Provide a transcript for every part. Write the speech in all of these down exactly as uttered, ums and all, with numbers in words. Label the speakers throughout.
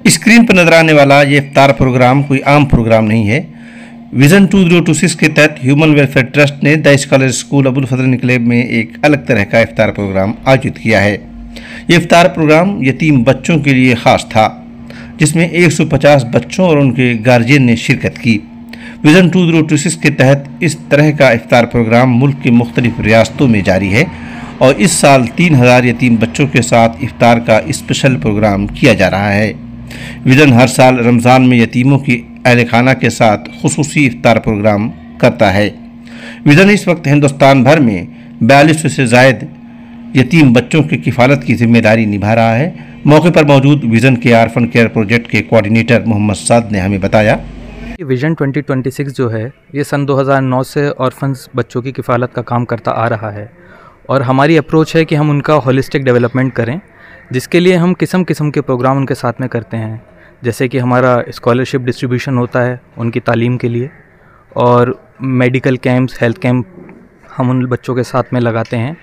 Speaker 1: Screen पर नजर आने वाला ये इफ्तार प्रोग्राम कोई आम प्रोग्राम नहीं है। विजन दो हज़ार छब्बीस के तहत ह्यूमन वेलफेयर ट्रस्ट ने the scholar school Abul Fazal enclave में एक अलग तरह का इफ्तार प्रोग्राम आयोजित किया है। ये इफ्तार प्रोग्राम यतीम बच्चों के लिए खास था, जिसमें एक सौ पचास बच्चों और उनके गार्जियन ने शिरकत की। विजन दो हज़ार छब्बीस के तहत इस तरह का इफ्तार प्रोग्राम मुल्क के मुख्तलिफ रियासतों में जारी है और इस साल तीन हज़ार यतीम बच्चों के साथ इफ्तार का स्पेशल प्रोग्राम किया जा रहा है। विजन हर साल रमज़ान में यतीमों की अहल खाना के साथ खुसूसी इफ्तार प्रोग्राम करता है। विजन इस वक्त हिंदुस्तान भर में बयालीस सौ से ज़ायद यतीम बच्चों की किफ़ालत की जिम्मेदारी निभा रहा है। मौके पर मौजूद विजन के आर्फन केयर प्रोजेक्ट के कोऑर्डिनेटर मोहम्मद साद ने हमें बताया,
Speaker 2: विजन दो हज़ार छब्बीस जो है ये सन दो हज़ार नौ से ऑर्फन्स बच्चों की किफ़ालत का काम करता आ रहा है और हमारी अप्रोच है कि हम उनका होलिस्टिक डेवलपमेंट करें, जिसके लिए हम किस्म किस्म के प्रोग्राम उनके साथ में करते हैं। जैसे कि हमारा स्कॉलरशिप डिस्ट्रीब्यूशन होता है उनकी तालीम के लिए, और मेडिकल कैंप्स, हेल्थ कैंप हम उन बच्चों के साथ में लगाते हैं,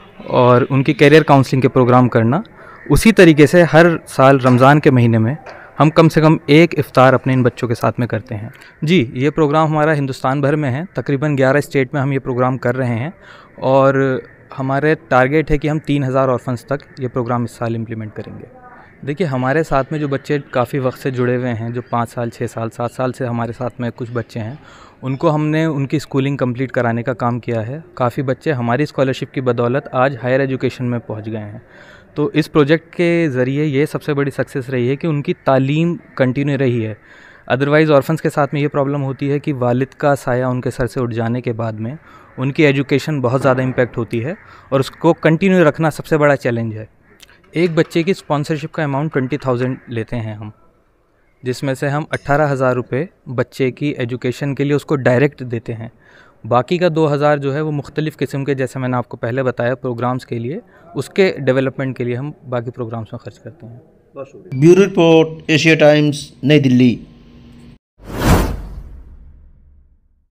Speaker 2: और उनकी कैरियर काउंसलिंग के प्रोग्राम करना। उसी तरीके से हर साल रमज़ान के महीने में हम कम से कम एक इफ़्तार अपने इन बच्चों के साथ में करते हैं। जी, ये प्रोग्राम हमारा हिंदुस्तान भर में है, तकरीबन ग्यारह स्टेट में हम ये प्रोग्राम कर रहे हैं और हमारे टारगेट है कि हम तीन हज़ार ऑर्फन्स तक ये प्रोग्राम इस साल इम्प्लीमेंट करेंगे। देखिए, हमारे साथ में जो बच्चे काफ़ी वक्त से जुड़े हुए हैं, जो पाँच साल, छः साल, सात साल से हमारे साथ में कुछ बच्चे हैं, उनको हमने उनकी स्कूलिंग कंप्लीट कराने का काम किया है। काफ़ी बच्चे हमारी स्कॉलरशिप की बदौलत आज हायर एजुकेशन में पहुंच गए हैं। तो इस प्रोजेक्ट के ज़रिए ये सबसे बड़ी सक्सेस रही है कि उनकी तालीम कंटिन्यू रही है। अदरवाइज़ ऑर्फन्स के साथ में ये प्रॉब्लम होती है कि वालिद का साया उनके सर से उठ जाने के बाद में उनकी एजुकेशन बहुत ज़्यादा इम्पैक्ट होती है और उसको कंटिन्यू रखना सबसे बड़ा चैलेंज है। एक बच्चे की स्पॉन्सरशिप का अमाउंट ट्वेंटी थाउजेंड लेते हैं हम, जिसमें से हम अट्ठारह हज़ार रुपये बच्चे की एजुकेशन के लिए उसको डायरेक्ट देते हैं। बाकी का दो हज़ार जो है वो मुख्तलिफ़ किस्म के, जैसे मैंने आपको पहले बताया, प्रोग्राम्स के लिए, उसके डेवलपमेंट के लिए हम बाकी प्रोग्राम्स में खर्च करते हैं।
Speaker 1: ब्यूरो रिपोर्ट, एशिया टाइम्स, नई दिल्ली।